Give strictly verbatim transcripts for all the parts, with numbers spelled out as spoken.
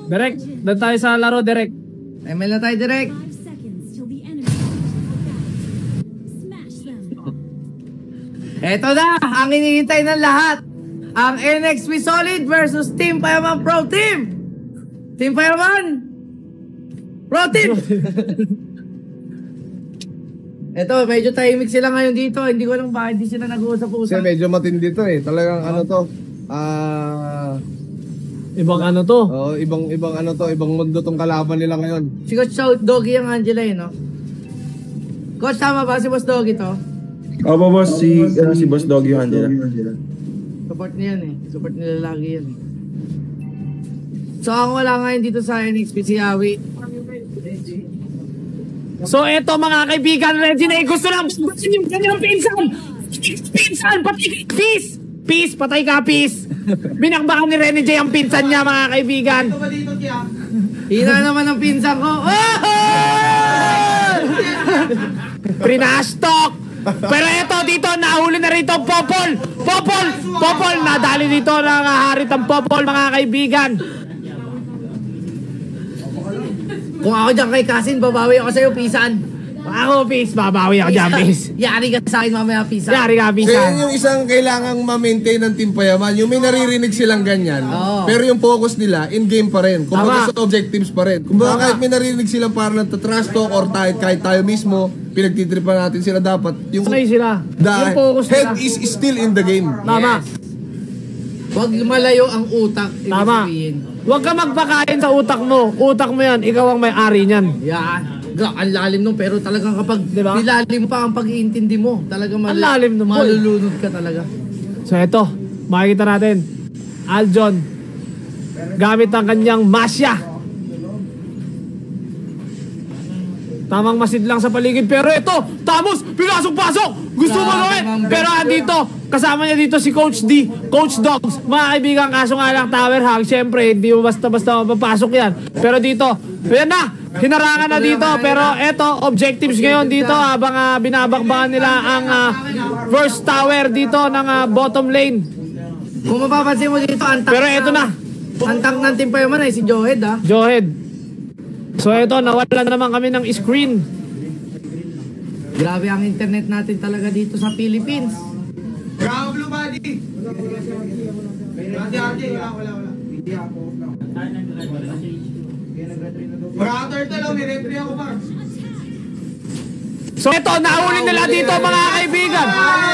Direk, doon tayo sa laro, Direk. M L na tayo, Direk. Eto na, ang hinihintay ng lahat. Ang N X P Solid versus Team Payaman Pro Team. Team Payaman Pro Team. Eto, medyo tahimik sila ngayon dito. Hindi ko alam bakit hindi sila nag-uusap-usap. Kasi medyo matindi to eh. Talagang ano to. Ah... Ibang ano to? Oh, ibang ibang ano to, ibang mundo tong kalaban nila ngayon. Si Coach Doggy ang Angela eh, no? Coach, tama ba si Boss Doggy to? Opo, boss, si, uh, si Boss Doggy yung Angela. Support niya yan eh. Support nila lagi yan eh. So, ang wala ngayon dito sa N X P si Awi. So, eto mga kaibigan, Reggie na gusto lang basin yung kanyang pinsan! Pinsan! Patay ka! Peace! Peace! Patay ka! Peace! Binakbakan ni Rene J ang pinsan niya, mga kaibigan. Hina naman ang pinsan ko. Trinastok! Pero eto dito, nahuli na rito Popol! Popol! Popol! Nadali dito ng harit ang Popol, mga kaibigan. Kung ako dyan kay Kasin, babawi ako sa'yo, pisan. Ako, Peace, babawi ako dyan, Peace. Yari ka sa akin mamaya, pisan. Yari ka, Peace. So yun yung isang kailangang ma-maintain ng Team Payaman. Yung may naririnig silang ganyan. Oo. Pero yung focus nila, in-game pa rin. Kumbaga Tama. sa objectives pa rin. Kumbaga kahit may naririnig silang parang nagtatrash talk or tayo, kahit tayo mismo, pinagtitripan natin sila dapat. Yung, Sanay sila. the Yung focus head nila. is still in the game. Tama. Huwag malayo ang utak. ibig Tama. sabihin. Huwag ka magpakain sa utak mo. Utak mo yan. Ikaw ang may-ari niyan. Yan. Gra- Ang lalim nung pero talagang kapag Diba? nilalim pa ang pag-iintindi mo, talagang mal- Ang lalim nung boy. malulunod ka talaga. So eto, makikita natin. Aljon, gamit ang kanyang masya. Tamang masid lang sa paligid. Pero ito, Tamos, pinasok-pasok. Gusto mo gawin. Pero andito, kasama niya dito si Coach D, Coach Dogs. Mga kaibigan, kaso nga lang tower hug. Siyempre, hindi mo basta-basta mapapasok yan. Pero dito, ayan na. Hinarangan na dito. Pero eto, objectives ngayon dito habang uh, binabakbakan nila ang uh, first tower dito ng uh, bottom lane. Kung mapapansin mo dito, ang tank Pero eto na. Ang tank ng Team Payaman ay si Johed, ha? Johed. So eto, nawala na naman kami ng screen. Grabe ang internet natin talaga dito sa Philippines. Bravo, Blue Body! Ate, ate, wala, wala, wala. Hindi ako. Mga turtle, may repre ako, Mark. So eto, naahuli nila dito mga kaibigan.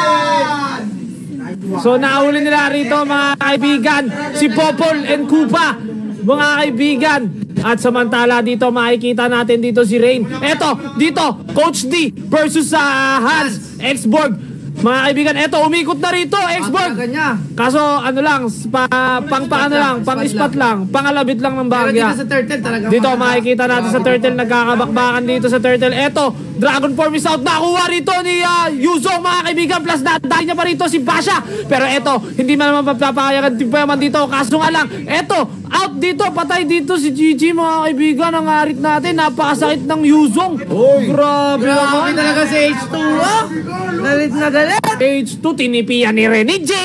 So naahuli nila rito mga kaibigan, si Popol and Kupa, mga kaibigan. At samantala dito makikita natin dito si Rain. Eto, dito, Coach D versus sa uh, Hans, Xborg. Mga kaibigan, eto, umikot na rito, Xborg. Kaso ano lang, pa, pang paano lang, pang ispat lang, pangalabit lang ng bagya. Pero dito sa turtle talagang dito makikita natin sa turtle, nagkakabakbakan dito sa turtle. Eto, Dragon Form is out, nakuha rito ni uh, Yuzong, mga kaibigan. Plus nadali niya pa rito si Basha. Pero eto, hindi man naman papapakayagan Team Payaman dito. Kaso nga lang, eto, out dito, patay dito si Gigi, mga kaibigan. Ang harit natin, napakasakit ng Yuzong. Grabe Grabe naman. talaga si H two, oh! Galit na galit! H two, tinipian ni Rene J.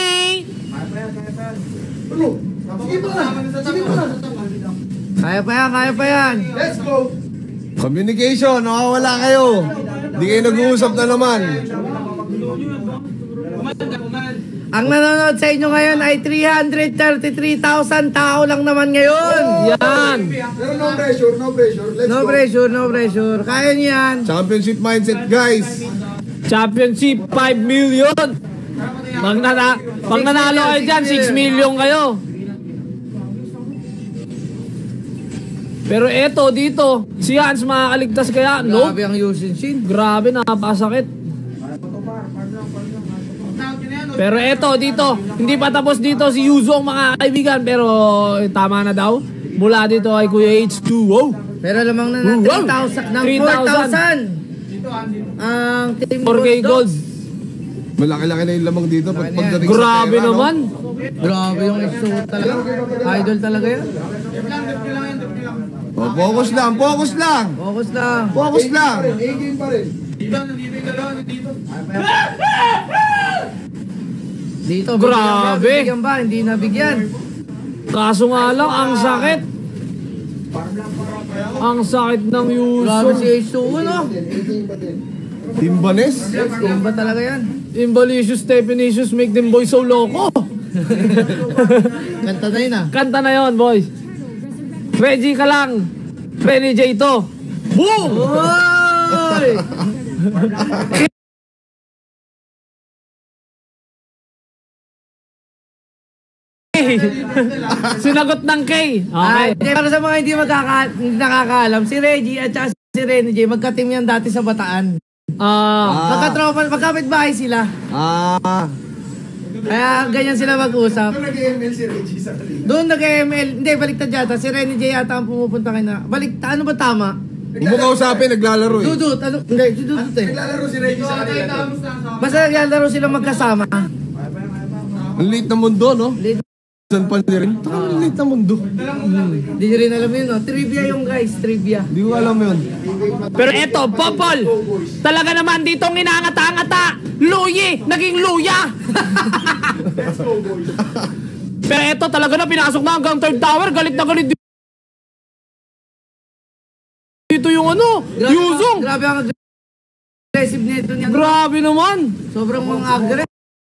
Kaya pa yan, kaya pa yan. Let's go! Communication, nakawala kayo. Hindi kayo nag-uusap na naman. Ang nanonood sa inyo ngayon ay three hundred thirty-three thousand tao lang naman ngayon. Yan. Pero no pressure, no pressure. Let's No go. pressure, no pressure. Kaya niyo yan. Championship mindset, guys. Championship, five million. Pag, nana pag nanalo kayo dyan, six million kayo. Pero eto, dito, si Hans makakaligtas kaya? No. Grabe ang using scene. Grabe, napakasakit. Pero eto, dito, hindi pa tapos dito si Yuzong, mga kaibigan. Pero eh, tama na daw. Mula dito ay Kuya H two. Wow. Pero lamang na ng Wow. three thousand, ng three four thousand. thousand. Ang Team four K gold. Malaki-laki na yung lamang dito. Pag pagdating sa Grabe pera, no? naman. Grabe yung H two talaga. Idol talaga yan. Oh, focus lang, focus lang. Focus lang. Focus lang. A-game pa rin. Dito, nandito yung dalawa, nandito. Dito, Grabe. bigyan ba? Hindi nabigyan. Kaso nga lang, ang sakit. Ang sakit ng Grabe si Yuso. H two O, no? Timbanes? Timba talaga yan. Imbalicious, Stephenicious, make them boys so loco. Kanta na yun ah. Kanta na yon, boys. Reggie ka lang. Renny J to. Boom! Oy! Sinagot ng K. Okay. Ay, para sa mga hindi, magkaka hindi nakakaalam, si Reggie at saka si Renny J, magka-team yan dati sa Bataan. Ah, Magka-tropa, magkapit-bahay sila. Ah. Kaya ganyan sila mag-usap. Nag-M L si Reggie sa kalina. Doon nag-M L, hindi, baliktad yata. Si Renny J yata ang pumupunta kayo na. Baliktad, ano ba tama? Huwag mo kausapin, naglalaro eh. Dudut, ano? Hindi, si Dudut eh. Naglalaro si Reggie sa kanila. Basta naglalaro silang magkasama. Ang liit na mundo, no? Liit. Saan pa rin? Ang liit na mundo. Hindi nyo rin alam yun, no? Trivia yung guys, trivia. Hindi ko alam yun. pero eto, Popol. Talaga naman dito nginangata-ngata. Luyi, naging luya. Pero eto, talaga na pinasok na hanggang third tower. Galit na galit dito yung ano, Yuzong. Grabe ang aggressive nito niya. Grabe naman. Sobrang mga aggressive.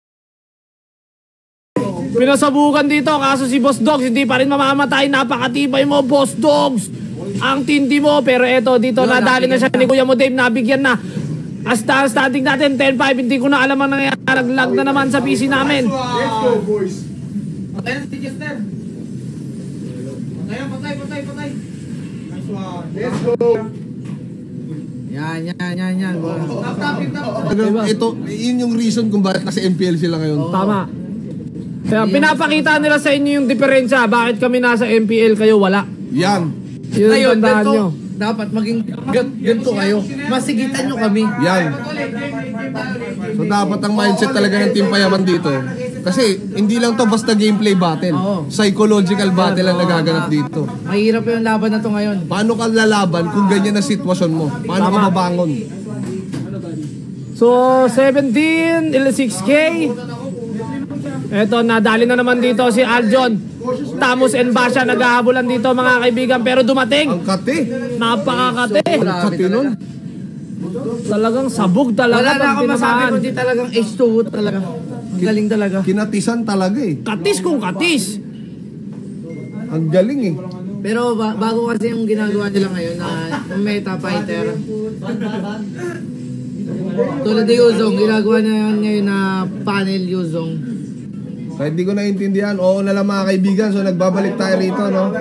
Pinasabukan dito, kaso si Boss Dogs hindi pa rin mamamatay. Napakatibay mo, Boss Dogs. Ang tindi mo, pero eto, dito Yun, nadali na siya nabigyan ni Kuya mo Dave. Nabigyan na. Hasta starting natin, ten five. Hindi ko na alam ang nangyayari. Naglag na naman sa P C namin. Let's go, boys. Patay na si Chester. Patay, patay, patay, patay. Nice one. Let's go. Yan, yan, yan, yan. Tap, tap, tap. Talagang ito, yun yung reason kung bakit nasa M P L sila ngayon. Tama. Kaya pinapakita nila sa inyo yung diferensya. Bakit kami nasa M P L, kayo wala? Yan. Yun ang Ngayon, tandaan ganito, nyo. dapat maging gan- ganito kayo. Masigitan nyo kami. Yan. So dapat ang mindset talaga ng Team Payaman dito. Kasi hindi lang to basta gameplay battle. Oo. Psychological battle ang nagaganap dito. Mahirap yung laban na to ngayon. Paano ka lalaban kung ganyan ang sitwasyon mo? Paano ka Tama. mabangon? So, seventeen, six K. Eto, nadali na naman dito si Aljon. Tamos and Basha naghahabulan dito mga kaibigan. Pero dumating. Ang kate. Napakakate. Ang kate nun. Talagang sabog talaga. Wala na pag akong masabi tinamaan. kundi talagang H two O talaga. Ang galing talaga. Kinatisan talaga eh. Katis kung katis. Ang galing eh. Pero ba- bago kasi yung ginagawa nila ngayon na meta fighter. Tulad ni Yuzong, ginagawa na ngayon na panel Yuzong. Kahit di ko naiintindihan, oo na lang mga kaibigan. So nagbabalik tayo rito, no?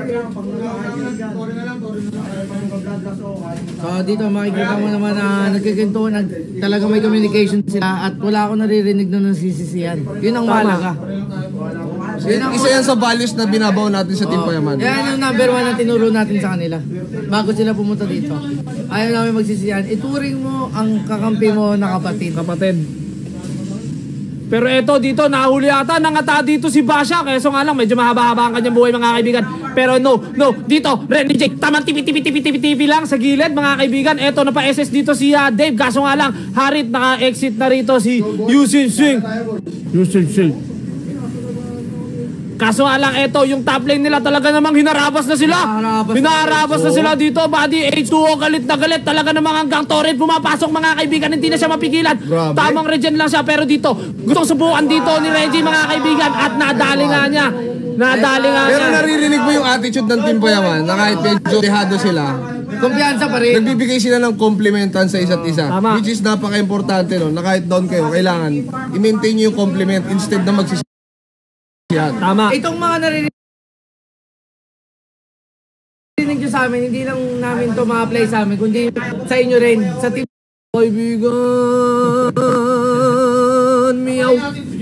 So dito makikita mo naman na nagkikinto, nag, talaga may communication sila at wala akong naririnig na nasisisiyan. Yun ang mahalaga. Yun ang Isa yan sa values na binabaw natin sa Team Payaman. Yan yung number one na tinuro natin sa kanila. Bago sila pumunta dito. Ayaw namin magsisiyan. Ituring mo ang kakampi mo na kapatid. Kapatid. Pero eto dito, nahuli ata, nangata dito si Basha. Kaya so nga lang, medyo mahaba-haba ang kanyang buhay mga kaibigan. Pero no, no, dito, Renny J, tamang tipi-tipi-tipi-tipi lang sa gilid mga kaibigan. Eto, napa-S S dito si uh, Dave. Kaso nga lang, Harit, naka-exit na rito si Yusin Sing. Yusin Sing. Kaso nga lang, eto, yung top lane nila talaga namang hinarabas na sila. Hinarabas na. Hinarabas na sila dito. Body H two O, galit na galit. Talaga namang hanggang torrent pumapasok mga kaibigan. Hindi na siya mapigilan. Grabe. Tamang regen lang siya. Pero dito, gustong subukan dito ni Reggie mga kaibigan. At nadali nga niya. Nadali nga Pero niya. naririnig mo yung attitude ng Team Payaman na kahit medyo dehado sila, Kumpiyansa pa rin. nagbibigay sila ng komplimentan sa isa't isa. Tama. Which is napaka-importante no, na kahit down kayo, kailangan i-maintain nyo yung compliment instead na magsisiyan. Tama. Itong mga naririnig nyo sa amin, hindi lang namin to ma-apply sa amin, kundi sa inyo rin, sa team. Kaibigan, miyaw.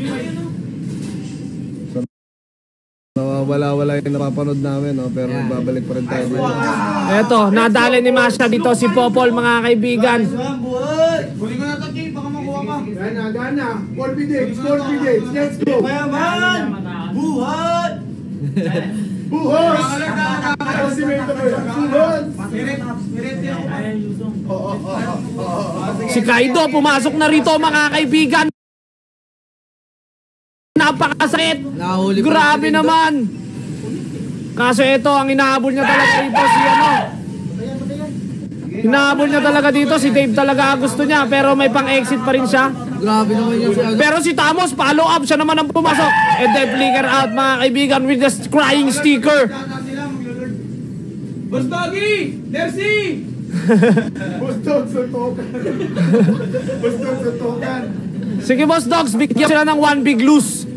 Nawawala-wala yung napapanood namin, no? Pero nagbabalik pa rin tayo dito. Eto, nadali ni Masha dito si Popol mga kaibigan. Kunin ko na ito, Jay. Baka makuha ka. Gana, gana. Confidence, confidence. Let's go. Payaman! Buhat! Buhos! Ano si Mento mo yan? Buhos! Spirit, spirit yan ako. Si Kaido pumasok na rito mga kaibigan. Napakasakit. Nahuli pa Grabe natin naman. Kaso ito, ang inahabol niya talaga dito si ano. Hinahabol niya talaga dito, si Dave talaga ang gusto niya, pero may pang-exit pa rin siya. Grabe naman yun si ano. Pero si Tamos, follow up, siya naman ang pumasok. And then flicker out mga kaibigan with the crying sticker. Boss Doggy! Dercy! Bustog sa token. Bustog sa token. Sige boss dogs, bigyan sila ng one big loose.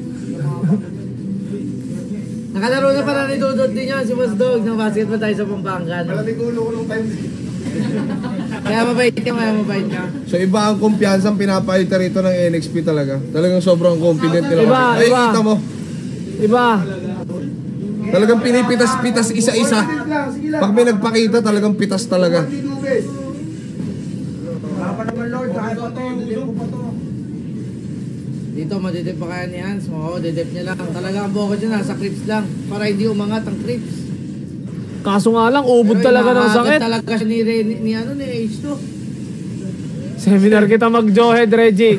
Nakalaro na pala ni Dudot din yan si Boss Dog ng basketball tayo sa Pampangan. Malating ulo ko nung time. Kaya mabait ka, kaya mabait ka. So iba ang kumpiyansa ang pinapahita rito ng N X P talaga. Talagang sobrang confident nila. Iba, Ay, iba. kita mo. Iba. Talagang pinipitas-pitas isa-isa. Pag may nagpakita, talagang pitas talaga. Wala pa naman Lord, kahit pa to, dudip mo pa to. Dito madidip pa kaya ni Hans. Oo, didip niya lang. Talaga ang boko niya nasa clips lang. Para hindi umangat ang clips. Kaso nga lang, ubod talaga ng sakit. talaga siya ni, ni, ni, ano, ni H two. Seminar kita mag-Johead, Reggie.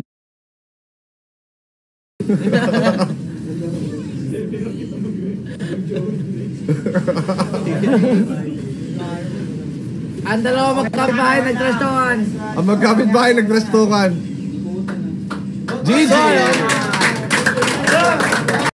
Ang dalawa magkabahay, nag-trash talkan. Ang magkapit-bahay nagtrastukan. G G!